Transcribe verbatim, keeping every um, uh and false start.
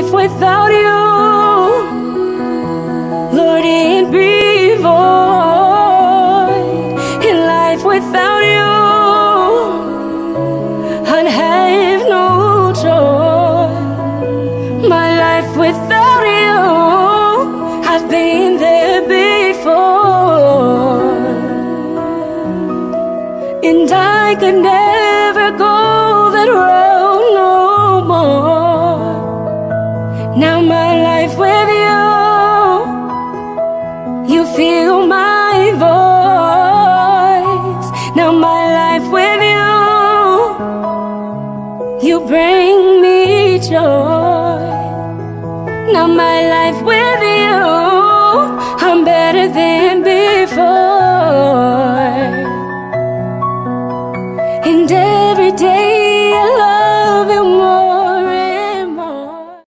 life without you, Lord, it'd be void. In life without you, I'd have no joy. My life without you, I've been there before, and I could never go that road no more. Now my life with you, you feel my voice. Now my life with you, you bring me joy. Now my life with